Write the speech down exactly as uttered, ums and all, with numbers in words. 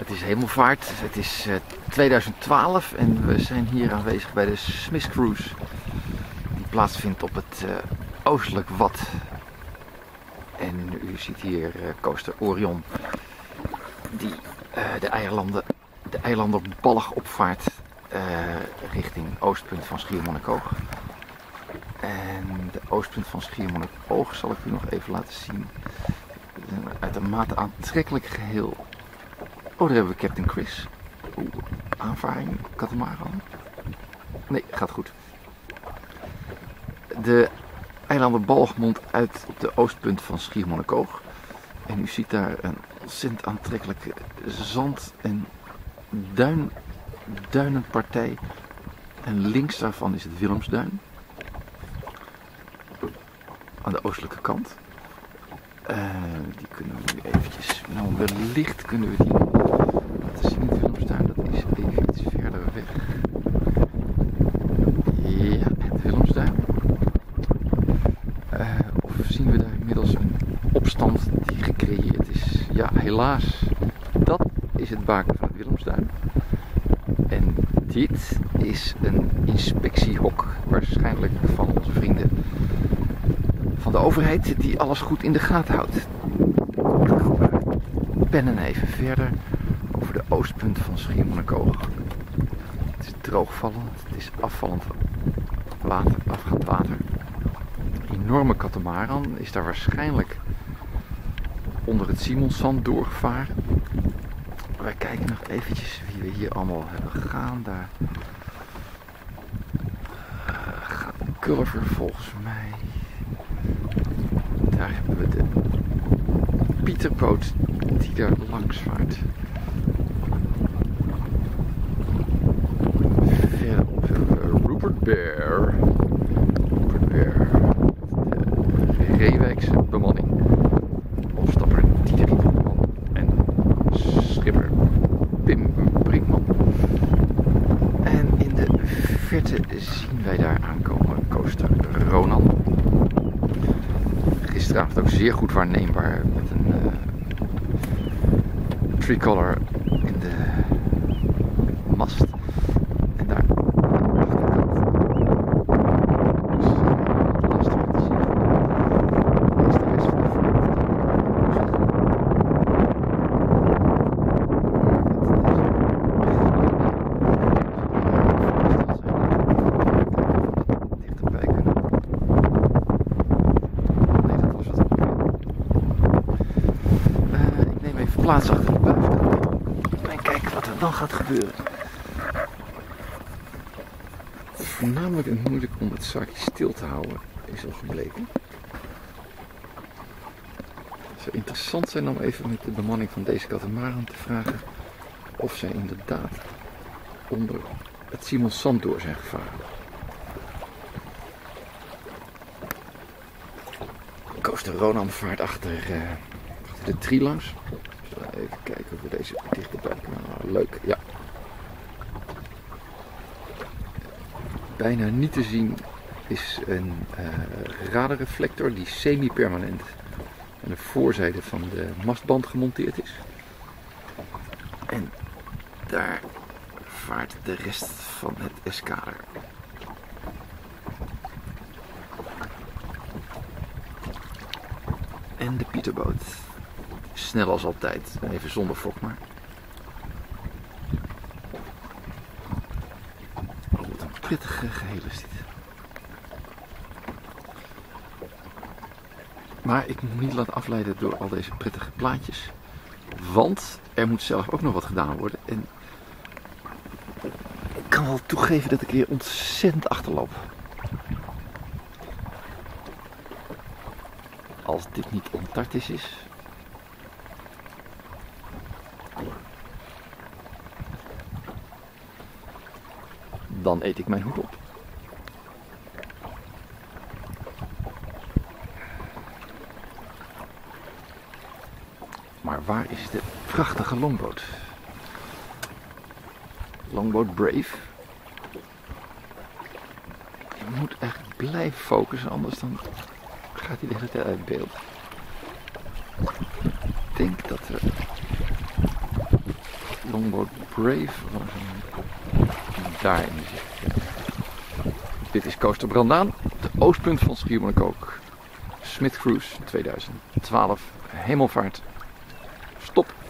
Het is hemelvaart, het is uh, tweeduizend twaalf en we zijn hier aanwezig bij de Smith Cruise die plaatsvindt op het uh, oostelijk Wad. En u ziet hier uh, coaster Orion die uh, de eilanden, de eilanden ballig opvaart uh, richting oostpunt van Schiermonnikoog. En de oostpunt van Schiermonnikoog zal ik u nog even laten zien. Een uitermate aantrekkelijk geheel. Oh, daar hebben we Captain Chris. Oeh, aanvaring, katamaran. Nee, gaat goed. De eilandenbalg mondt uit op de oostpunt van Schiermonnikoog. En u ziet daar een ontzettend aantrekkelijke zand- en duin, duinenpartij. En links daarvan is het Willemsduin. Aan de oostelijke kant. Uh, die kunnen we nu eventjes, nou wellicht kunnen we die laten zien, het Willemsduin, dat is even iets verder weg. Ja, het Willemsduin. Uh, of zien we daar inmiddels een opstand die gecreëerd is? Ja, helaas, dat is het baken van het Willemsduin. En dit is een inspectiehok, waarschijnlijk van onze vrienden van de overheid die alles goed in de gaten houdt. Pennen even verder over de oostpunt van Schiermonnikoog. Het is droogvallend, het is afvallend water, afgaand water. Een enorme katamaran is daar waarschijnlijk onder het Simonszand doorgevaren. Wij kijken nog eventjes wie we hier allemaal hebben gaan. Daar uh, gaat een Culver volgens mij. Daar hebben we de Pieterboot die daar langs vaart. Verderop hebben we Rupert Bear. Rupert Bear. De Reewijkse bemanning. Opstapper Diederik Brinkman en schipper Pim Brinkman. En in de verte zien wij daar aankomen coaster Ronan. Gisteravond ook zeer goed waarneembaar met een uh, tricolor in de mast. En daar aan de achterkant is lastig te zien. Is de rest van de dichterbij kunnen. Plaats achter de buitenkant en kijken wat er dan gaat gebeuren. Voornamelijk en moeilijk om het zakje stil te houden is al gebleken. Het zou interessant zijn om even met de bemanning van deze katamaran te vragen of zij inderdaad onder het Simonszand door zijn gevaren. Coaster Ronan vaart achter, uh, achter de tree langs. Even kijken of we deze dichterbij kunnen halen. Leuk, ja. Bijna niet te zien is een uh, radarreflector die semi-permanent aan de voorzijde van de mastband gemonteerd is. En daar vaart de rest van het eskader. En de Pieterboot. Snel als altijd, even zonder fok maar. Oh, wat een prettige geheel is dit. Maar ik moet me niet laten afleiden door al deze prettige plaatjes. Want er moet zelf ook nog wat gedaan worden. En ik kan wel toegeven dat ik hier ontzettend achterloop. Als dit niet Antarctis is. Dan eet ik mijn hoed op. Maar waar is de prachtige longboot? Longboat Brave. Je moet echt blijven focussen, anders dan gaat hij de hele tijd uit beeld. Ik denk dat we Longboat Brave. Daar in de zicht. Dit is Coaster Brandaan, de oostpunt van Schiermonnikoog. Smith Cruise tweeduizend twaalf, hemelvaart. Stop.